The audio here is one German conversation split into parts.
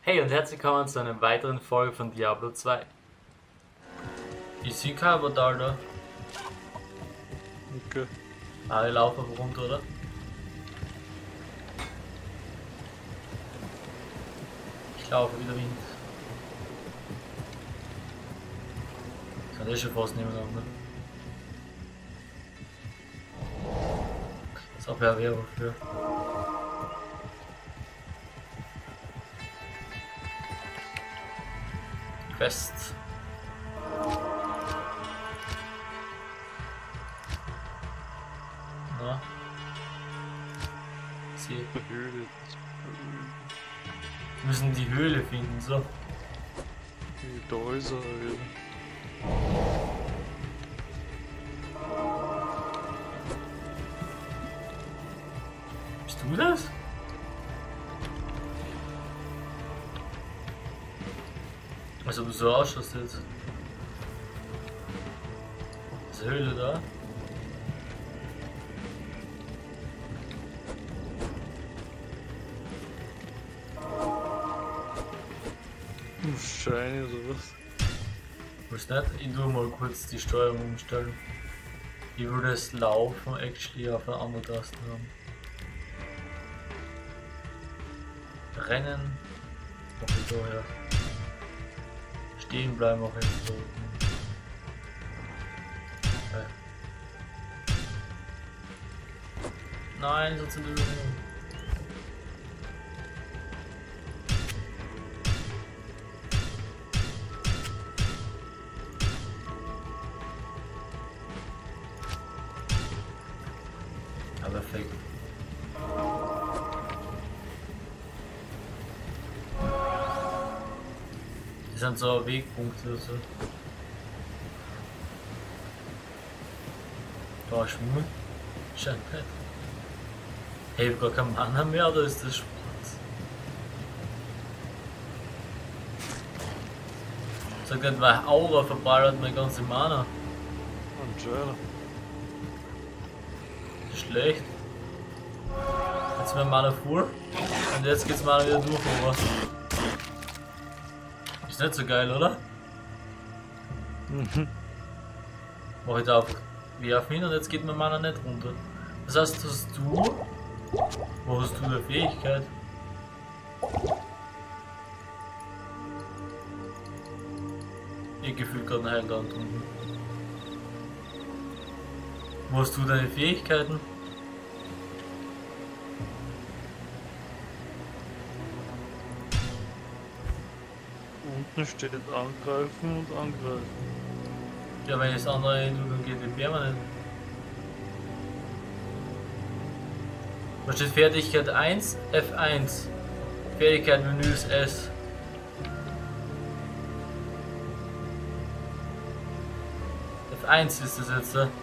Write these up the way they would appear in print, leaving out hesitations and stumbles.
Hey und herzlich willkommen zu einer weiteren Folge von Diablo 2. Ich sehe kein Portal da. Okay. Alle laufen aber runter, oder? Ich laufe wieder Wind. Kann ich schon fast nebeneinander. So, wer wäre wofür? Quest. Na? Sie Höhle. müssen die Höhle finden, so. Da ist er. Ja. Bist du das? Also du so ausschaust jetzt. Diese Höhle da. Scheine oder was? Muss nicht? Ich tu mal kurz die Steuerung umstellen. Ich würde das Laufen actually auf einer anderen Taste haben. Rennen. Mach ich daher. Stehen bleiben auch jetzt so. Okay. Nein, so sind die Übungen. Ja, perfekt. Das sind so Wegpunkte oder so. Da schwimmen? Scheint nicht. Hey, ich hab gar keinen Mana mehr, oder ist das Spaß? Sagt nicht, weil Aura verballert meine ganze Mana. Anscheinend. Schlecht. Jetzt mein Mana full. Und jetzt geht's Mana wieder durch, aber. Ist nicht so geil, oder? Mach ich da auf werfen hin und jetzt geht mein Mana nicht runter. Das heißt, wo hast du eine Fähigkeit? Ich gefühlt gerade einen Heilland unten. Wo hast du deine Fähigkeiten? Unten steht angreifen und angreifen. Ja, wenn ich das andere tue, dann geht die permanent. Da steht Fertigkeit 1, F1. Fertigkeit Menü ist S. F1 ist das jetzt. Ja,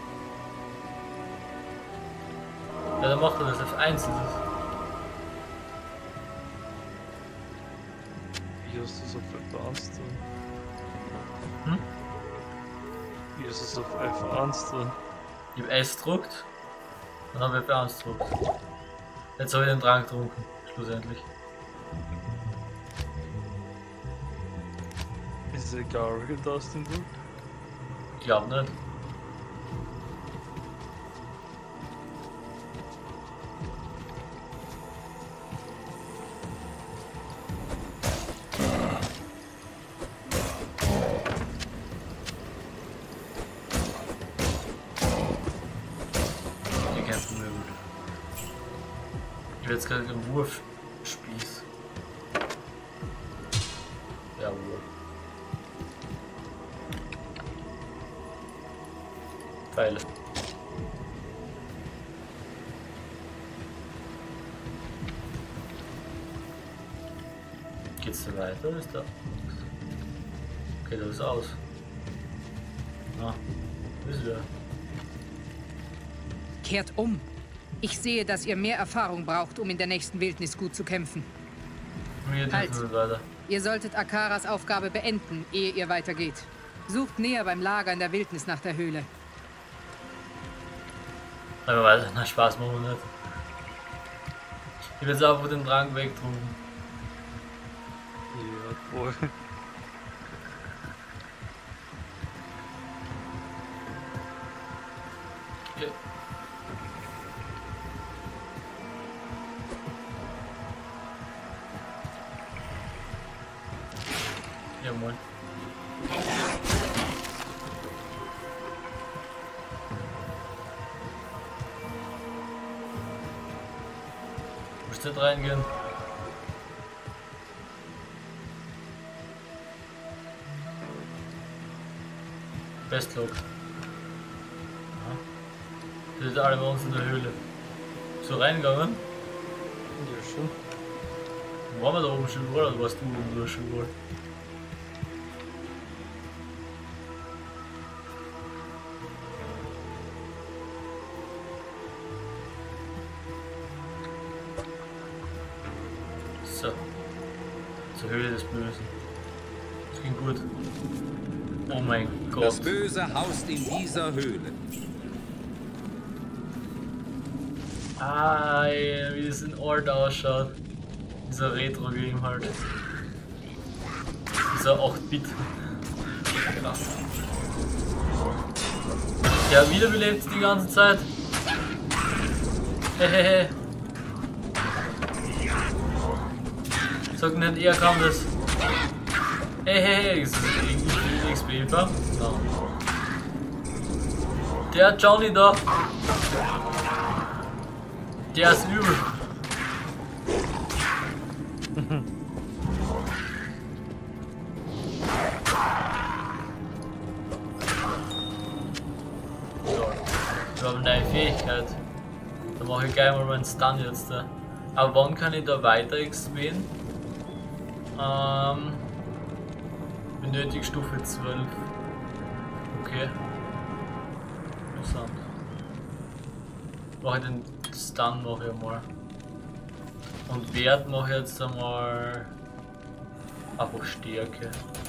dann macht er das. F1 ist es. Wie hast du es auf F1 drin? Hm? Wie ist es auf F1 drin? Ich habe S gedruckt. Dann habe ich F1 gedruckt. Jetzt habe ich den Drang getrunken. Schlussendlich. Ist es egal, welche Taste du? Ich glaube nicht. Die kämpfen mir gut. Ich will jetzt gerade den Wurfspieß. Jawohl. Pfeile. Geht's da weiter oder ist da? Okay, da ist aus. Ah, ist wieder. Kehrt um. Ich sehe, dass ihr mehr Erfahrung braucht, um in der nächsten Wildnis gut zu kämpfen. Wir Halt. dürfen nicht weiter. Ihr solltet Akaras Aufgabe beenden, ehe ihr weitergeht. Sucht näher beim Lager in der Wildnis nach der Höhle. Aber weiter, na Spaß machen wir nicht. Ich will jetzt einfach den Drang wegdrücken. Voll. Ja. Ja, moin. Musst nicht reingehen. Bestlock. Ja. Das sind alle bei uns in der Höhle. So reingegangen? Ja, schon. Waren wir da oben schon wohl oder warst du oben da schon wohl? So. Zur Höhle des Bösen. Das ging gut. Oh mein Gott. Das Böse haust in dieser Höhle. Ah, ey, wie das in Ort ausschaut. Dieser Retro-Game halt. Dieser 8-Bit. Krass. Ja, wiederbelebt die ganze Zeit. Hehehe. Sag nicht, er kann das. Hehehe, ist das irgendwie XP, wa? No. Der Johnny da. Der ist übel. Ich habe eine neue Fähigkeit. Da mache ich gleich mal meinen Stun jetzt. Aber wann kann ich da weiter XPen? Benötigt Stufe 12. Okay. Interessant. Mache ich den Stun mache ich mal. Und Wert mache ich jetzt einmal einfach Stärke.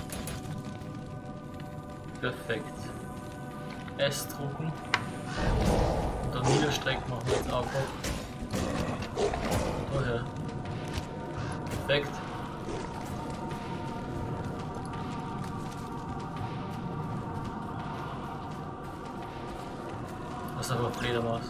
Perfekt. S drucken. Und dann Niederstrecken machen wir jetzt einfach. Daher. Perfekt. Das ist aber Fledermaus.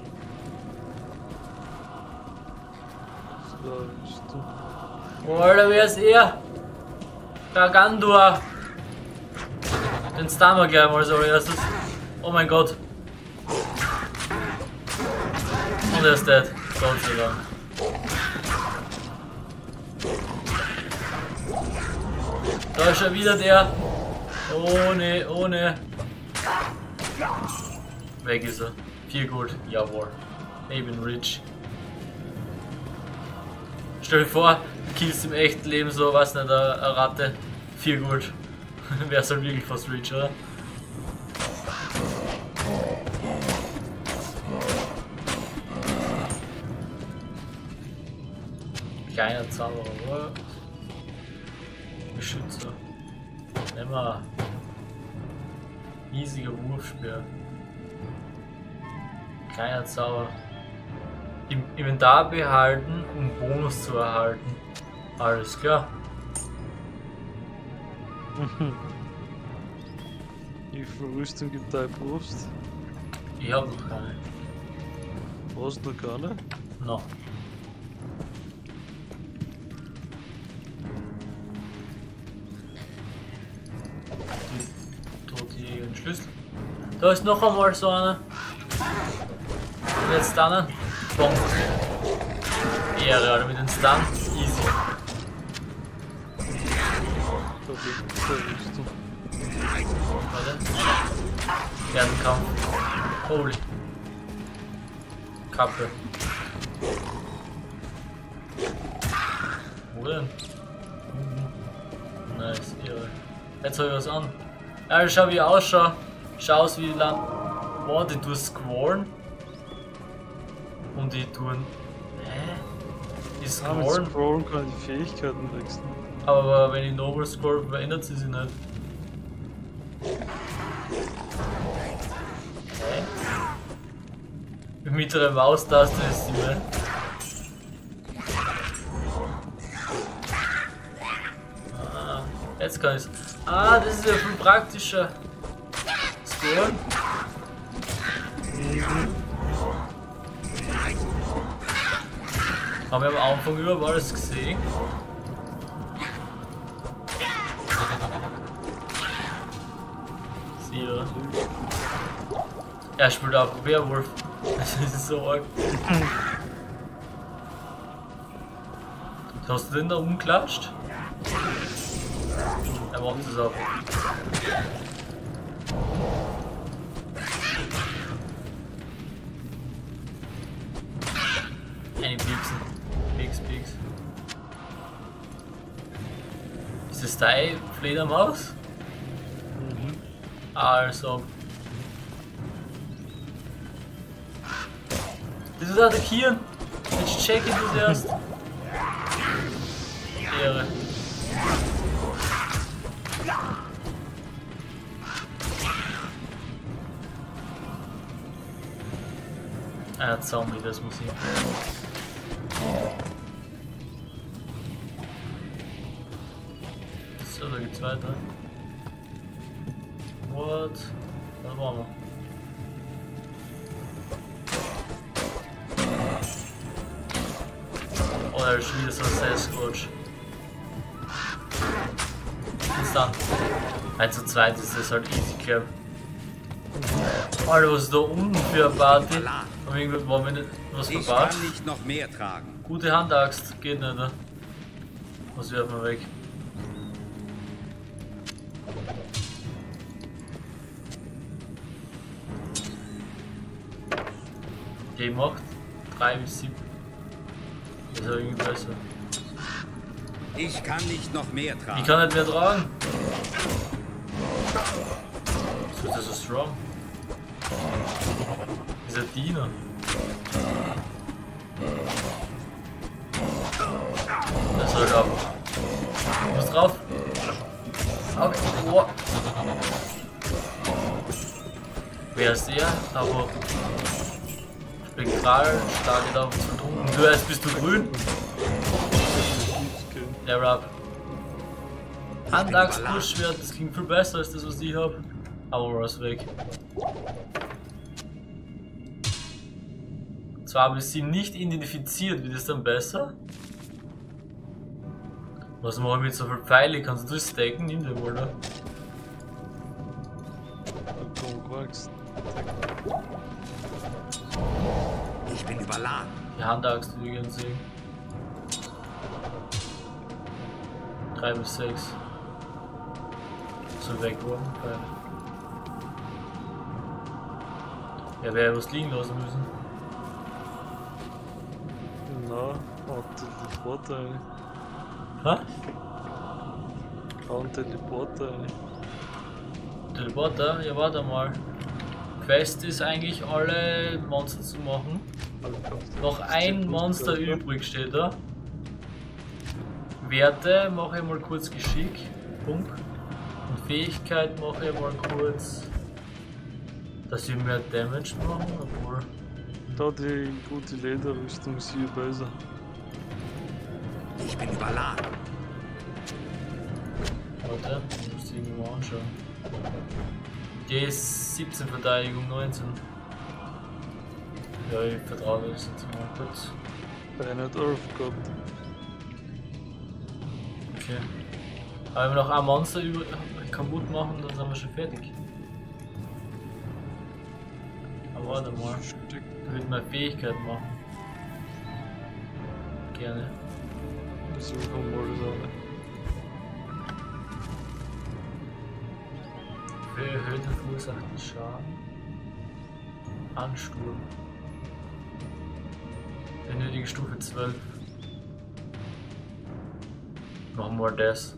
Da bist du. Oh, Alter, wer ist er? Gargantua! Den stunnen wir gleich mal so als erstes. Oh mein Gott. Und er ist dead. Gott sei Dank. Da ist schon wieder der. Oh ne, oh ne. Weg ist er. 4 Gold. Jawohl. Ich bin rich. Stell dir vor, du killst im echten Leben so, was nicht, eine Ratte. 4 Gold. Wär's halt wirklich fast rich, oder? Kleiner Zauberer, oder? Beschützer. Nehmen wir. Riesiger Wurfspeer. Kleiner Zauber. Im Inventar behalten, um Bonus zu erhalten. Alles klar. Wie viel Rüstung gibt deine Brust? Ich hab noch keine. Hast du noch keine? No. Totjäger Schlüssel. Da ist noch einmal so einer. Und jetzt dann. Bom. Ehre, Alter, mit den Stun. Easy. Da liegt der Rüstung. Warte. Erdenkampf. Holy. Kappe. Wo denn? Nice, irre. Jetzt hab ich was an. Ja, schau wie ich ausschaue. Schau aus wie lang. Boah, die tun Squallen. Und die tun. Hä? Die Mit Squallen. Scrollen kann ich die Fähigkeiten wechseln. Aber wenn ich Noble scroll, verändert sie sich nicht. Hä? Die mittlere Maustaste ist sie, ne? Jetzt kann ich's. Ah, das ist ja viel praktischer. Scoren. Haben wir am Anfang überall alles gesehen. Sieh. Er spielt auch Werwolf. Das ist so arg. Hast du den da umklatscht? Er macht das ab. Eine Pieksen. Pieks. Ist das deine Fledermaus? Mhm. Also. Das ist attackieren. Jetzt check ich das erst. Ehre. Ah, Zombie, das muss ich. So, da geht's weiter. What? Da waren wir. Oh, da ist wieder so ein Sasquatch. Und dann. 1 zu 2 ist das halt easy, glaub. Alter, was ist da unten für eine Party? Und irgendwie war mir nicht was Ich verpasst. kann nicht noch mehr tragen. Gute Handaxt, geht nicht, oder? Was werfen wir weg? Die macht 3 bis 7. Das ist ja irgendwie besser. Ich kann nicht noch mehr tragen. Ich kann nicht mehr tragen. So ist das so strong. Dieser Diener. Das halt ab. Du musst drauf. Okay. Oh. Wer ist der? Aber Spektral, starke da zu tun. Und du erst bist du grün. Der Rap. Handachs Pushschwert, das klingt viel besser als das, was ich hab. Aber was weg. Zwar habe ich sie nicht identifiziert, wird es dann besser? Was mache ich mit so viel Pfeile? Kannst du das stacken? Nimm den wohl, ne? Ich bin überladen. Die Handaxt würde ich gerne sehen. 3 bis 6. So wegwerfen, Pfeile. Ja, wäre ja was liegen lassen müssen. Na, haut Teleporter rein. Hä? Haut Teleporter rein. Teleporter? Ja, warte mal. Quest ist eigentlich alle Monster zu machen. Noch ein Monster übrig steht da. Werte mache ich mal kurz Geschick. Punkt. Und Fähigkeit mache ich mal kurz. Dass wir mehr Damage machen, obwohl. Da die gute Lederrüstung ist hier besser. Ich bin überladen. Warte, ich muss die irgendwie mal anschauen. Die ist 17 Verteidigung, 19. Ja, ich vertraue das jetzt mal kurz. Bei nicht 11 gehabt. Okay. Aber wenn wir noch ein Monster kaputt machen, dann sind wir schon fertig. Aber warte mal. Ich würde mal Fähigkeit machen. Gerne. So kommen wir das alle. Für erhöhten verursachten Schaden. Ansturm. Benötige Stufe 12. Machen wir das.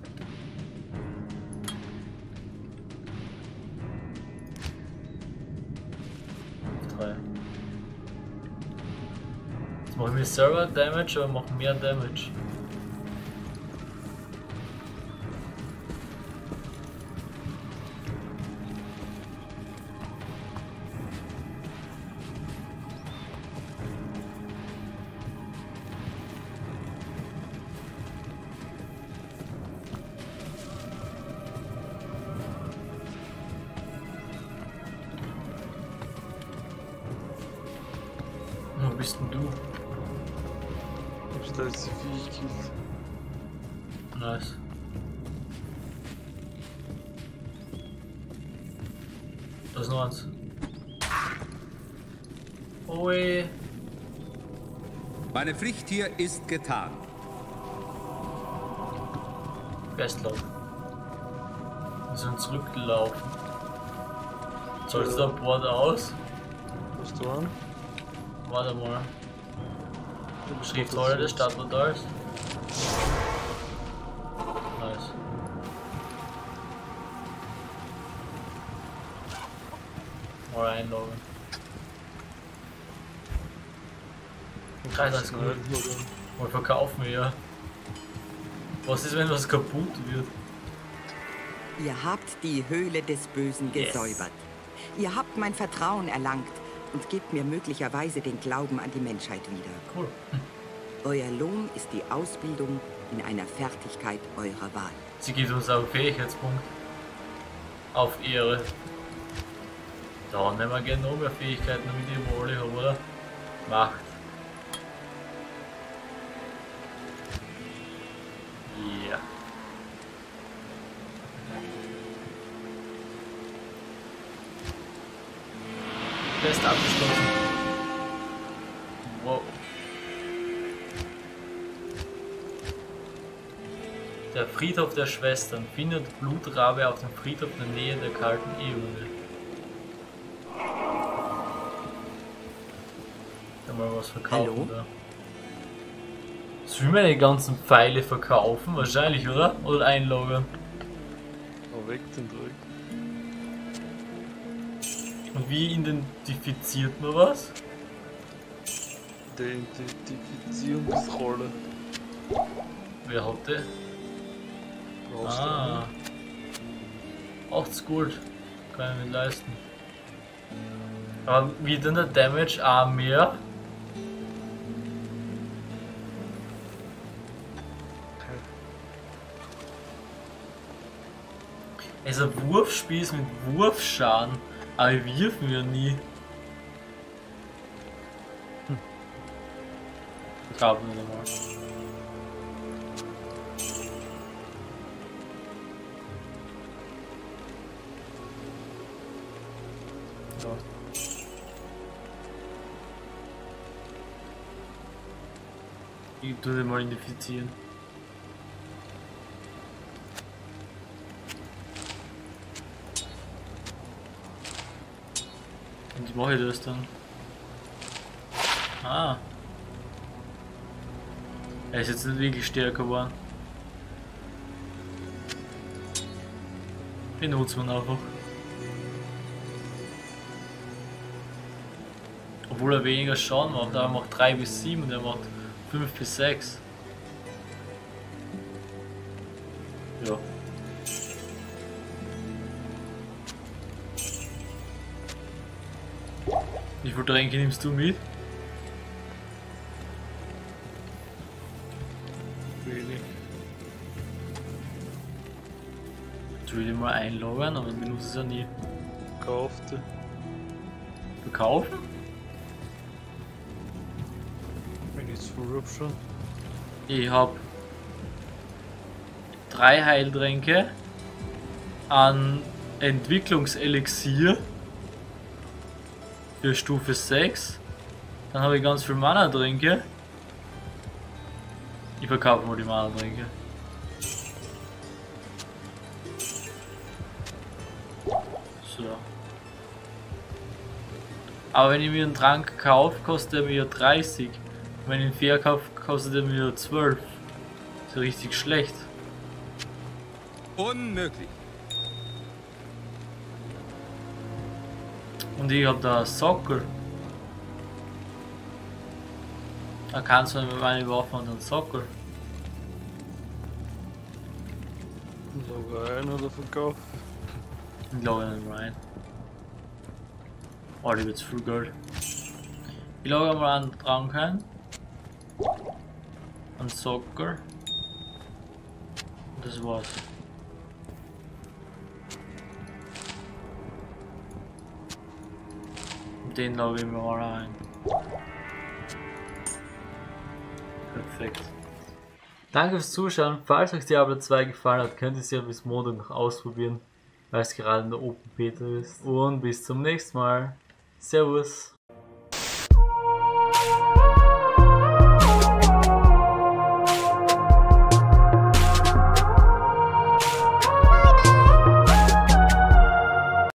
Jetzt machen wir Server Damage, aber machen mehr Damage. bist denn du? Ich hab da jetzt die Viech gekillt. Nice. Da ist noch eins. Ui. Meine Pflicht hier ist getan. Festlaufen. Wir sind zurückgelaufen. Sollst du da Bord aus? Was du an? Warte mal. Schriftrolle des Stadtportals. Nice. Mal einloggen. Das ist gut. Mal verkaufen wir ja. Was ist, wenn was kaputt wird? Ihr habt die Höhle des Bösen gesäubert. Ihr habt mein Vertrauen erlangt und gebt mir möglicherweise den Glauben an die Menschheit wieder. Cool. Euer Lohn ist die Ausbildung in einer Fertigkeit eurer Wahl. Sie gibt uns auch einen Fähigkeitspunkt. Auf Ehre. Da nehmen wir gerne noch mehr Fähigkeiten, damit ich alle habe, oder? Macht. Ja. Quest abgeschlossen. Wow. Der Friedhof der Schwestern findet Blutrabe auf dem Friedhof in der Nähe der kalten Eone. Kann mal was verkaufen. Hallo? Da. Sollen wir die ganzen Pfeile verkaufen? Wahrscheinlich, oder? Oder einloggen? Oh, weg den Druck. Und wie identifiziert man was? Die Identifizierungsrolle. Wer hat die? Brauchst Ah. 80 Gold. Kann ich nicht leisten. Aber wie denn der Damage auch mehr? Es ist ein Wurfspiel ist mit Wurfschaden, aber wir wirfen ja nie. Ich glaube nicht einmal. Ja. Ich tue den mal identifizieren. Und wie mache ich das dann? Ah. Er ist jetzt nicht wirklich stärker geworden. Benutzen wir ihn einfach. Obwohl er weniger Schaden macht, aber er macht 3 bis 7 und er macht 5 bis 6. Ja. Wie viel Tränke nimmst du mit? wenig. Ich will ihn mal einloggen, aber ich benutze es ja nie. Kaufte. Verkaufen? Wenn ich es früh hab schon. Ich hab 3 Heiltränke an Entwicklungselixier für Stufe 6. Dann habe ich ganz viel Mana-Tränke. Ich verkaufe mal die Mana-Tränke. So. Aber wenn ich mir einen Trank kaufe, kostet er mir 30. Wenn ich ihn verkaufe, kostet er mir 12. Das ist ja richtig schlecht. Unmöglich. Und ich hab da Sockel. Da kannst du mit meiner Waffe und einen Sockel. Log ein oder verkaufen. Ich logge nicht rein. Oh, die wird viel Geld. Ich logge mal einen Trank ein. Einen Sockel. Und das war's. Und den logge ich mir mal ein. Perfekt. Danke fürs Zuschauen. Falls euch Diablo 2 gefallen hat, könnt ihr es ja bis Montag noch ausprobieren, weil es gerade in der Open Beta ist. Und bis zum nächsten Mal. Servus.